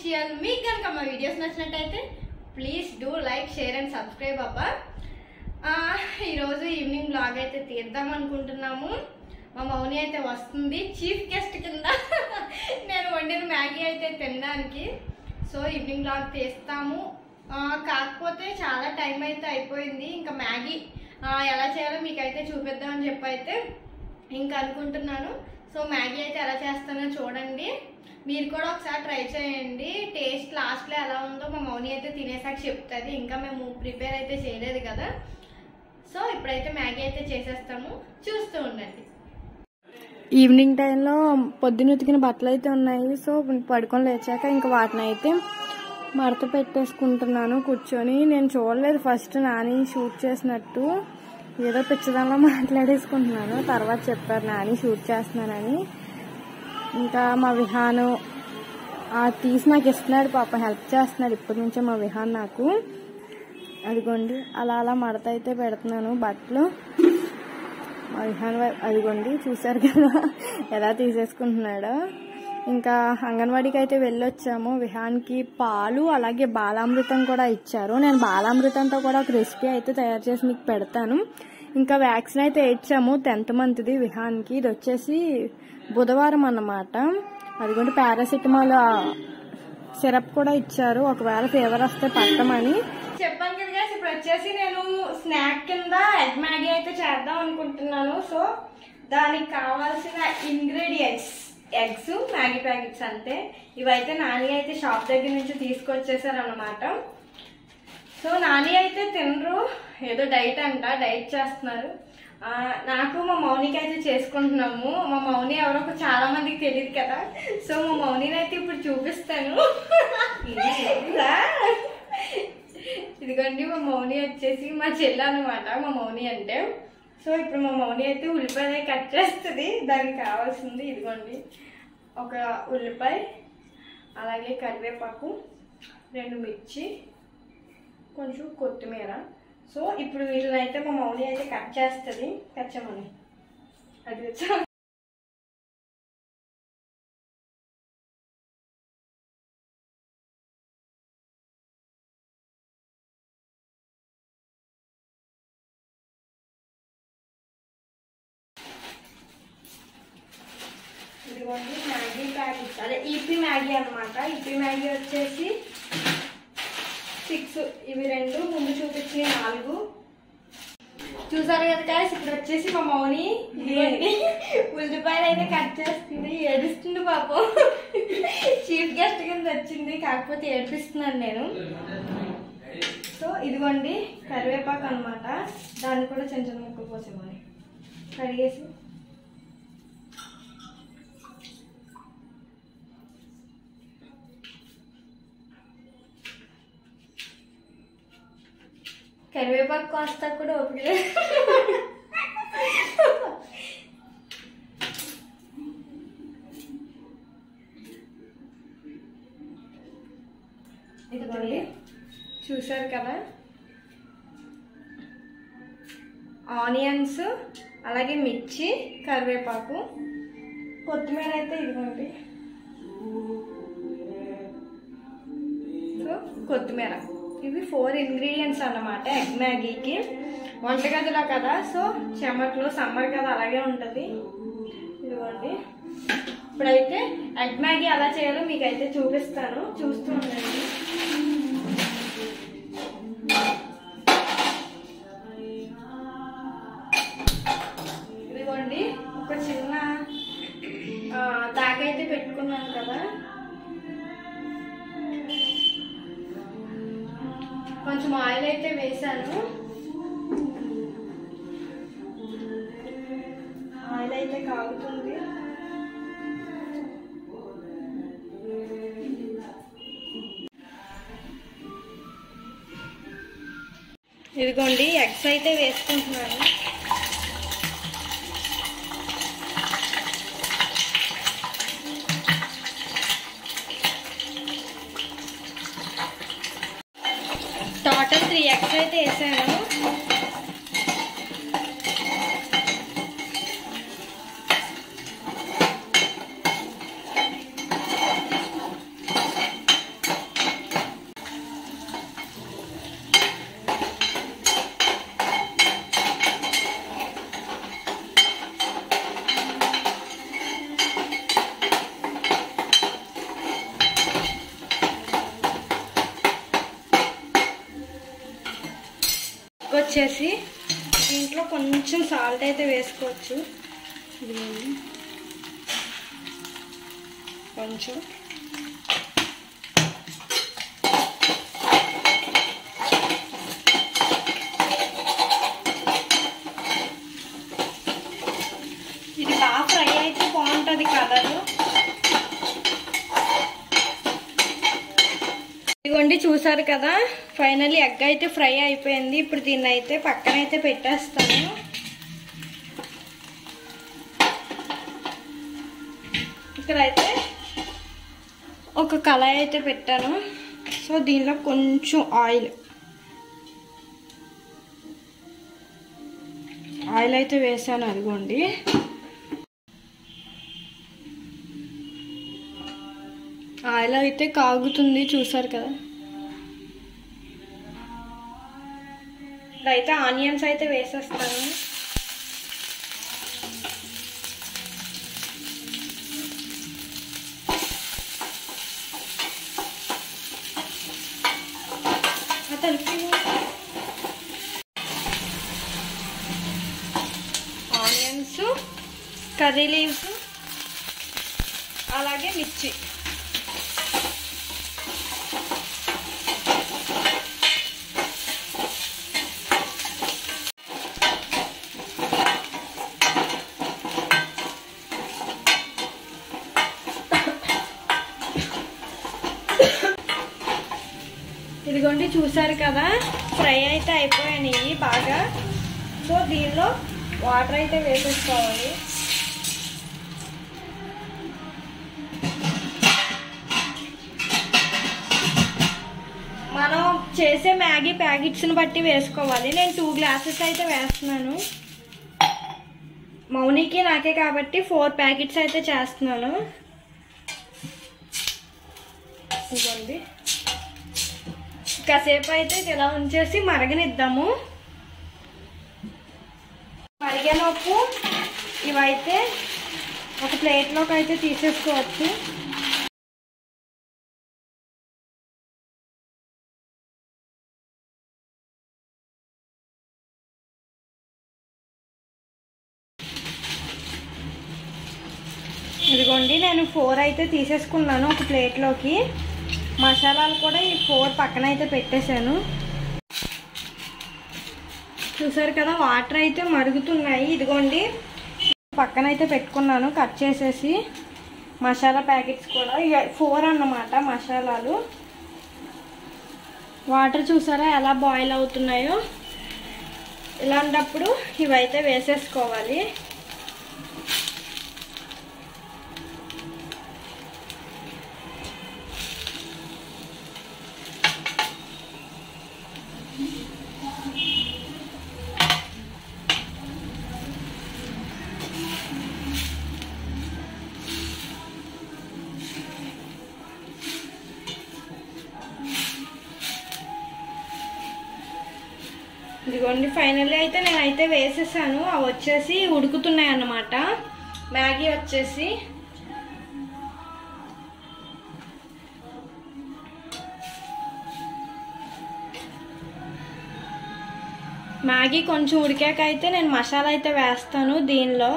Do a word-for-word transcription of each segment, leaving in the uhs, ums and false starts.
Official. మీకు కనుక మా వీడియోస్ నచ్చినట్టయితే please do like, share and subscribe అబ్బా. ఈరోజు ఈవినింగ్ బ్లాగ్ అయితే తీద్దాం అనుకుంటున్నాము. మా మౌని అయితే వస్తుంది చీఫ్ గెస్ట్ కింద నేను వండిన మ్యాగీ అయితే తినడానికి. సో ఈవినింగ్ బ్లాగ్ తీస్తాము. కాకపోతే చాలా టైం అయితే అయిపోయింది. ఇంకా మ్యాగీ ఎలా చేయాలో మీకైతే చూపిద్దామని చెప్పి అయితే ఇంకా అనుకుంటున్నాను. సో మ్యాగీ అయితే ఎలా చేస్తానో చూడండి, మీరు కూడా ఒకసారి ట్రై చేయండి. టేస్ట్ లాస్ట్లో ఎలా ఉందో మా మౌని అయితే తినేసాక చెప్తుంది. ఇంకా మేము ప్రిపేర్ అయితే చేయలేదు కదా. సో ఇప్పుడైతే మ్యాగీ అయితే చేసేస్తాము, చూస్తూ ఉండండి. ఈవినింగ్ టైంలో పొద్దున ఉతికిన బట్టలు అయితే ఉన్నాయి. సో పడుకొని లేచాక ఇంకా వాటిని అయితే మడత పెట్టేసుకుంటున్నాను కూర్చొని. నేను చూడలేదు ఫస్ట్ నాని షూట్ చేసినట్టు, ఏదో పిచ్చదానిలో మాట్లాడేసుకుంటున్నాను. తర్వాత చెప్పారు నాని షూట్ చేస్తున్నానని. ఇంకా మా విహాను తీసి నాకు ఇస్తున్నాడు, పాప హెల్ప్ చేస్తున్నాడు ఇప్పటి నుంచే మా విహాన్ నాకు. అదిగోండి అలా అలా మడత అయితే పెడుతున్నాను బట్టలు. మా విహాన్ అదిగోండి చూసారు కదా ఎలా తీసేసుకుంటున్నాడో. ఇంకా అంగన్వాడీకి అయితే వెళ్ళొచ్చాము. విహాన్కి పాలు అలాగే బాలామృతం కూడా ఇచ్చారు. నేను బాలామృతంతో కూడా ఒక రెసిపీ అయితే తయారు చేసి మీకు పెడతాను. ఇంకా వ్యాక్సిన్ అయితే ఇచ్చాము టెన్త్ మంత్ది విహాన్కి. ఇది వచ్చేసి బుధవారం అన్నమాట. అదిగోండి పారాసిటమాల్ సిరప్ కూడా ఇచ్చారు ఒకవేళ ఫీవర్ వస్తే పట్టమని. చెప్పాను కదా, ఇప్పుడు వచ్చేసి నేను స్నాక్ కింద ఎగ్ మ్యాగీ అయితే చేద్దాం అనుకుంటున్నాను. సో దానికి కావాల్సిన ఇంగ్రీడియంట్స్ ఎగ్స్, మ్యాగీ ప్యాకెట్స్ అంతే. ఇవైతే నాని అయితే షాప్ దగ్గర నుంచి తీసుకొచ్చేసారు అన్నమాట. సో నాని అయితే తినరు, ఏదో డైట్ అంట, డైట్ చేస్తున్నారు. నాకు మా మౌనికి అయితే చేసుకుంటున్నాము. మా మౌని ఎవరో చాలా మందికి తెలియదు కదా. సో మా మౌనిని అయితే ఇప్పుడు చూపిస్తాను. ఇదిగోండి మా మౌని వచ్చేసి మా చెల్లి అనమాట, మా మౌని అంటే. సో ఇప్పుడు మా మౌని అయితే ఉల్లిపాయ కట్ చేస్తుంది. దానికి కావాల్సింది ఇదిగోండి ఒక ఉల్లిపాయ, అలాగే కరివేపాకు, రెండు మిర్చి, కొంచెం కొత్తిమీర. సో ఇప్పుడు వీళ్ళని అయితే మా మౌని అయితే కట్ చేస్తుంది. కచ్చమని అది వచ్చా ఇదిగోండి మ్యాగీ ప్యాకెట్స్, అదే ఈపీ మ్యాగీ అనమాట. ఈపీ మ్యాగీ వచ్చేసి సిక్స్, ఇవి రెండు, ముందు చూపించి నాలుగు. చూసారు కదా గాయ్స్, ఇప్పుడు వచ్చేసి మా మౌని ఉల్లిపాయలు అయితే కట్ చేస్తుంది. ఏడుస్తుంది పాపం, చీఫ్ గెస్ట్ కింద వచ్చింది కాకపోతే ఏడిపిస్తున్నాను నేను. సో ఇదిగోండి కరివేపాకు అనమాట, దాన్ని కూడా చిన్న చిన్న ముక్కలు కోసేమని కడిగేసి కరివేపాకు కోస్తా కూడా ఓపిక. ఇదిగోండి చూసారు కదా, ఆనియన్స్, అలాగే మిర్చి, కరివేపాకు, కొత్తిమీర అయితే ఇదిగోండి. సో కొత్తిమీర, ఇవి ఫోర్ ఇంగ్రీడియంట్స్ అన్నమాట ఎగ్ మ్యాగీకి. వంటగదిలో కదా, సో చెమట్లు సమ్మర్ కదా అలాగే ఉంటుంది. ఇదిగోండి ఇప్పుడైతే ఎగ్ మ్యాగీ ఎలా చేయాలో మీకైతే చూపిస్తాను, చూస్తూ ఉండండి. ఇదిగోండి ఒక చిన్న దాగైతే పెట్టుకున్నాను కదా, కొంచెం ఆయిల్ అయితే వేసాను. ఆయిల్ అయితే కాగుతుంది. ఇదిగోండి ఎగ్స్ అయితే వేసుకుంటున్నాను. టోటల్ త్రీ ఎగ్స్ అయితే వేసాను. వచ్చేసి దీంట్లో కొంచెం సాల్ట్ అయితే వేసుకోవచ్చు. ఇదిగోండి కొంచెం ఇది బాగా ఫ్రై అయితే బాగుంటుంది కలరు. ఇదిగోండి చూసారు కదా, ఫైనల్లీ ఎగ్ అయితే ఫ్రై అయిపోయింది. ఇప్పుడు దీన్ని అయితే పక్కన అయితే పెట్టేస్తాను. ఇక్కడైతే ఒక కళాయి అయితే పెట్టాను. సో దీనిలో కొంచెం ఆయిల్ ఆయిల్ అయితే వేసాను. అదిగోండి ఆయిల్ అయితే కాగుతుంది చూసారు కదా. ఇప్పుడైతే ఆనియన్స్ అయితే వేసేస్తాను. ఆనియన్స్, కర్రీ లీవ్స్, అలాగే మిర్చి. ఇదిగోండి చూసారు కదా, ఫ్రై అయితే అయిపోయాయి బాగా. సో దీనిలో వాటర్ అయితే వేసేసుకోవాలి. మనం చేసే మ్యాగీ ప్యాకెట్స్ని బట్టి వేసుకోవాలి. నేను టూ గ్లాసెస్ అయితే వేస్తున్నాను. మౌనికి నాకే కాబట్టి ఫోర్ ప్యాకెట్స్ అయితే చేస్తున్నాను. ఇదిగోండి కాసేపు అయితే ఇలా ఉంచేసి మరగనిద్దాము. మరిగేలోపు ఇవైతే ఒక ప్లేట్లోకి అయితే తీసేసుకోవచ్చు. ఇదిగోండి నేను ఫోర్ అయితే తీసేసుకున్నాను ఒక ప్లేట్లోకి. మసాలాలు కూడా ఈ ఫోర్ పక్కన అయితే పెట్టేశాను. చూసారు కదా వాటర్ అయితే మరుగుతున్నాయి. ఇదిగోండి పక్కన అయితే పెట్టుకున్నాను కట్ చేసేసి. మసాలా ప్యాకెట్స్ కూడా ఫోర్ అన్నమాట మసాలాలు. వాటర్ చూసారా ఎలా బాయిల్ అవుతున్నాయో. ఇలాంటప్పుడు ఇవైతే వేసేసుకోవాలి. ఇదిగోండి ఫైనల్లీ అయితే నేనైతే వేసేసాను. అవి వచ్చేసి ఉడుకుతున్నాయి అన్నమాట. మ్యాగీ వచ్చేసి మ్యాగీ కొంచెం ఉడికాక అయితే నేను మసాలా అయితే వేస్తాను దీనిలో.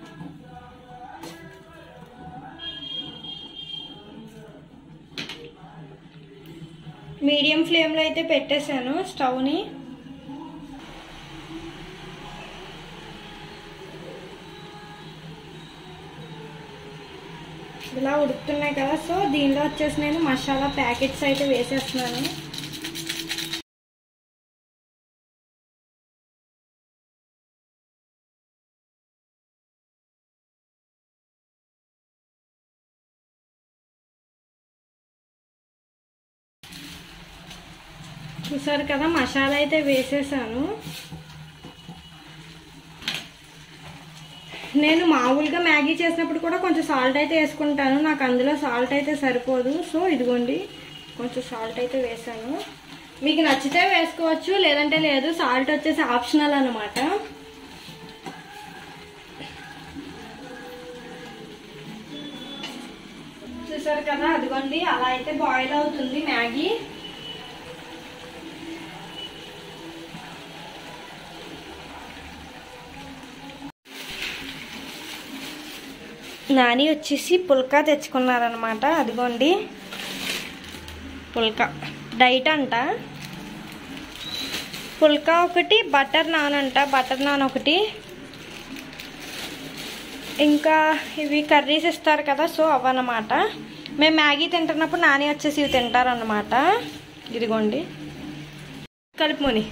మీడియం ఫ్లేమ్లో అయితే పెట్టేశాను స్టవ్ని. ఇలా ఉడుకుతున్నాయి కదా. సో దీనిలో వచ్చేసి నేను మసాలా ప్యాకెట్స్ అయితే వేసేస్తున్నాను. చూసారు కదా మసాలా అయితే వేసేసాను. నేను మామూలుగా మ్యాగీ చేసినప్పుడు కూడా కొంచెం సాల్ట్ అయితే వేసుకుంటాను. నాకు అందులో సాల్ట్ అయితే సరిపోదు. సో ఇదిగోండి కొంచెం సాల్ట్ అయితే వేసాను. మీకు నచ్చితే వేసుకోవచ్చు, లేదంటే లేదు. సాల్ట్ వచ్చేసి ఆప్షనల్ అన్నమాట. చూసారు కదా అదిగోండి అలా అయితే బాయిల్ అవుతుంది మ్యాగీ. నాని వచ్చేసి పుల్కా తెచ్చుకున్నారనమాట. అదిగోండి పుల్కా డైట్ అంట. పుల్కా ఒకటి, బటర్ నాన్ అంట, బటర్ నాన్ ఒకటి, ఇంకా ఇవి కర్రీస్ ఇస్తారు కదా, సో అవన్నమాట. మేము మ్యాగీ తింటున్నప్పుడు నాని వచ్చేసి ఇవి తింటారన్నమాట. ఇదిగోండి కలుపుకొని.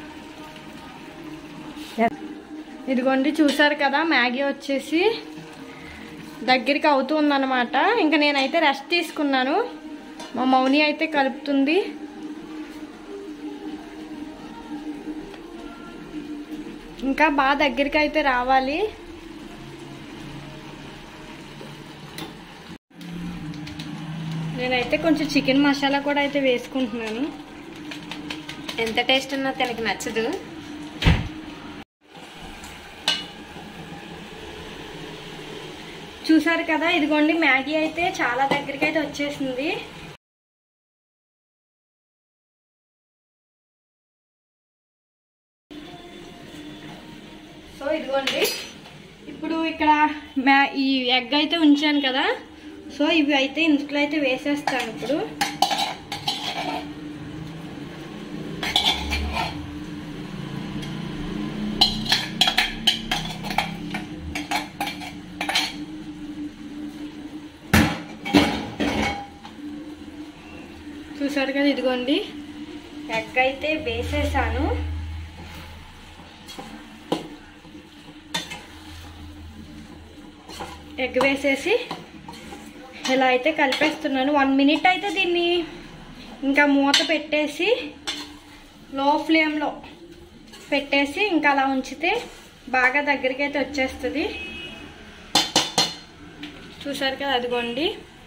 ఇదిగోండి చూసారు కదా, మ్యాగీ వచ్చేసి దగ్గరికి అవుతూ ఉందన్నమాట. ఇంకా నేనైతే రెస్ట్ తీసుకున్నాను. మా మౌని అయితే కలుపుతుంది. ఇంకా బాగా దగ్గరికి అయితే రావాలి. నేనైతే కొంచెం చికెన్ మసాలా కూడా అయితే వేసుకుంటున్నాను. ఎంత టేస్ట్ ఉన్నా తనకి నచ్చదు. చూసారు కదా, ఇదిగోండి మ్యాగీ అయితే చాలా దగ్గరికి అయితే వచ్చేసింది. సో ఇదిగోండి ఇప్పుడు ఇక్కడ మ్యా ఈ ఎగ్ అయితే ఉంచాను కదా, సో ఇవి అయితే ఇంట్లో అయితే వేసేస్తాను ఇప్పుడు. చూసారు కదా, ఇదిగోండి ఎగ్ అయితే వేసేసాను. ఎగ్ వేసేసి ఇలా అయితే కలిపేస్తున్నాను. వన్ మినిట్ అయితే దీన్ని ఇంకా మూత పెట్టేసి లో ఫ్లేమ్లో పెట్టేసి ఇంకా అలా ఉంచితే బాగా దగ్గరికి అయితే వచ్చేస్తుంది. చూసారు కదా, అదిగోండి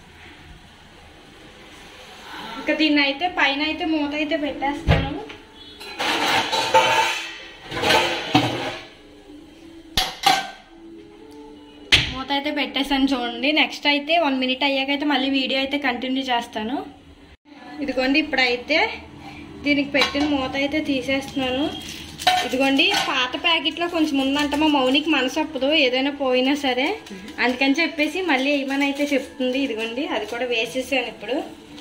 ఇంకా దీన్ని అయితే పైన అయితే మూత అయితే పెట్టేస్తాను. మూత అయితే పెట్టేసాను చూడండి. నెక్స్ట్ అయితే వన్ మినిట్ అయ్యాకైతే మళ్ళీ వీడియో అయితే కంటిన్యూ చేస్తాను. ఇదిగోండి ఇప్పుడైతే దీనికి పెట్టిన మూత అయితే తీసేస్తున్నాను. ఇదిగోండి పాత ప్యాకెట్లో కొంచెం ఉందంట. మా మౌనికి మనసు ఒప్పదు ఏదైనా పోయినా సరే, అందుకని చెప్పేసి మళ్ళీ ఏమని అయితే చెప్తుంది. ఇదిగోండి అది కూడా వేసేసాను ఇప్పుడు.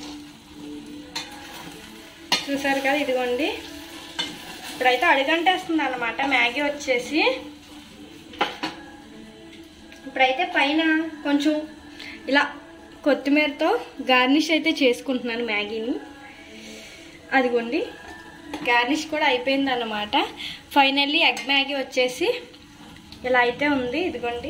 చూసారు కదా, ఇదిగోండి ఇప్పుడైతే అడుగంటేస్తుంది అన్నమాట మ్యాగీ వచ్చేసి. ఇప్పుడైతే పైన కొంచెం ఇలా కొత్తిమీరతో గార్నిష్ అయితే చేసుకుంటున్నాను మ్యాగీని. అదిగోండి గార్నిష్ కూడా అయిపోయింది అన్నమాట. ఫైనల్లీ ఎగ్ మ్యాగీ వచ్చేసి ఇలా అయితే ఉంది. ఇదిగోండి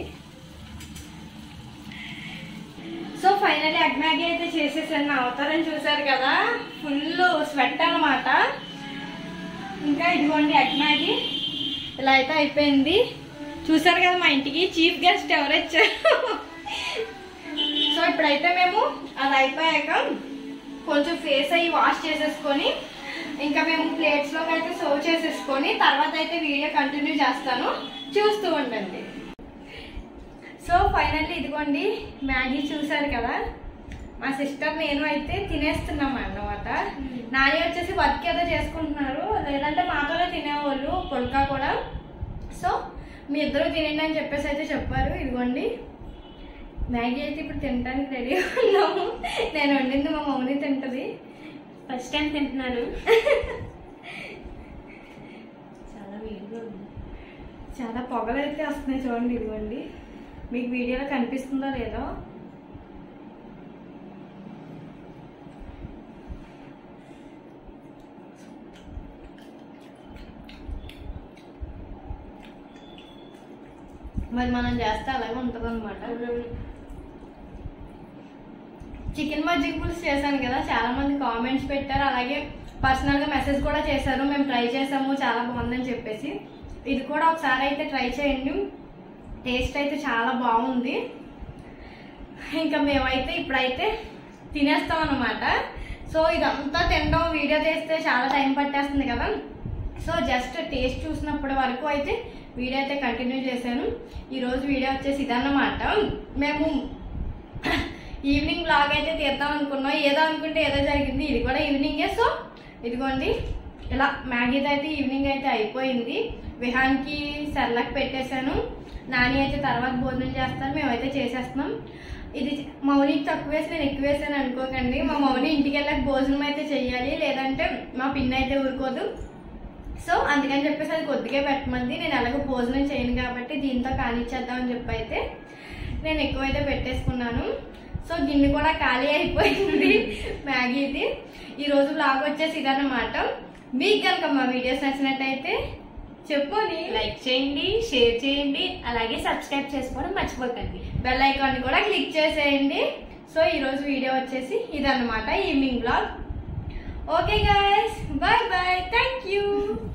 సో ఫైనల్లీ ఎగ్ మ్యాగీ అయితే చేసేసాను. నా అవతారం చూసారు కదా, ఫుల్ స్వెట్ అన్నమాట. ఇంకా ఇదిగోండి ఎగ్ మ్యాగీ ఇలా అయితే అయిపోయింది. చూసారు కదా, మా ఇంటికి చీఫ్ గెస్ట్ ఎవరు వచ్చారు. సో ఇప్పుడైతే మేము అది అయిపోయాక కొంచెం ఫేస్ అయ్యి వాష్ చేసేసుకొని ఇంకా మేము ప్లేట్స్లోకి అయితే సర్వ్ చేసేసుకొని తర్వాత అయితే వీడియో కంటిన్యూ చేస్తాను, చూస్తూ ఉండండి. సో ఫైనల్లీ ఇదిగోండి మ్యాగీ చూసారు కదా, మా సిస్టర్ నేను అయితే తినేస్తున్నాం అన్నమాట. నాని వచ్చేసి వర్క్ ఏదో చేసుకుంటున్నారు, లేదంటే మాతోనే తినేవాళ్ళు పుల్కా కూడా. సో మీ ఇద్దరు తినండి అని చెప్పేసి అయితే చెప్పారు. ఇదిగోండి మ్యాగీ అయితే ఇప్పుడు తినడానికి రెడీ ఉన్నాము. నేను వండింది మా మమ్మీ తింటుంది. ఫస్ట్ టైం తింటున్నాను. చాలా వేడిగా ఉంది. చాలా పొగలు అయితే వస్తున్నాయి చూడండి. ఇదిగోండి మీకు వీడియోలో కనిపిస్తుందో లేదో. మరి మనం చేస్తే అలాగే ఉంటుంది అనమాట. చికెన్ మజ్జిగ పులుసు చేశాను కదా, చాలా మంది కామెంట్స్ పెట్టారు, అలాగే పర్సనల్ గా మెసేజ్ కూడా చేశారు. మేము ట్రై చేసాము చాలా బాగుందని చెప్పేసి. ఇది కూడా ఒకసారి అయితే ట్రై చేయండి, టేస్ట్ అయితే చాలా బాగుంది. ఇంకా మేమైతే ఇప్పుడైతే తినేస్తాం అన్నమాట. సో ఇదంతా తినడం వీడియో చేస్తే చాలా టైం పట్టేస్తుంది కదా, సో జస్ట్ టేస్ట్ చూసినప్పటి వరకు అయితే వీడియో అయితే కంటిన్యూ చేశాను. ఈరోజు వీడియో వచ్చేసి ఇదన్నమాట. మేము ఈవినింగ్ బ్లాగ్ అయితే తీద్దాం అనుకున్నాం, ఏదో అనుకుంటే ఏదో జరిగింది. ఇది కూడా ఈవినింగే. సో ఇదిగోండి ఇలా మ్యాగీతో అయితే ఈవినింగ్ అయితే అయిపోయింది. విహాన్కి సెర్లాక్ పెట్టేశాను, నాని అయితే తర్వాత భోజనం చేస్తారు, మేమైతే చేసేస్తున్నాం. ఇది మౌనికి తక్కువ వేసి నేను ఎక్కువ వేసాను అనుకోకండి. మా మౌని ఇంటికి వెళ్ళాక భోజనం అయితే చెయ్యాలి, లేదంటే మా పిన్ని అయితే ఊరుకోదు. సో అందుకని చెప్పేసి అది కొద్దిగా పెట్టమంది. నేను ఎలాగో భోజనం చేయను కాబట్టి దీంతో కానిచ్చేద్దామని చెప్పి అయితే నేను ఎక్కువైతే పెట్టేసుకున్నాను. సో గిన్నె కూడా ఖాళీ అయిపోయింది మ్యాగీది. ఈరోజు బ్లాగ్ వచ్చేసి ఇదన్నమాట. మీకు కనుక మా వీడియోస్ నచ్చినట్టయితే చెప్పుని లైక్ చేయండి, షేర్ చేయండి, అలాగే సబ్స్క్రైబ్ చేసుకోవడం మర్చిపోకండి. బెల్ ఐకాన్ కూడా క్లిక్ చేసేయండి. సో ఈరోజు వీడియో వచ్చేసి ఇదన్నమాట evening blog. Okay guys, bye bye, thank you.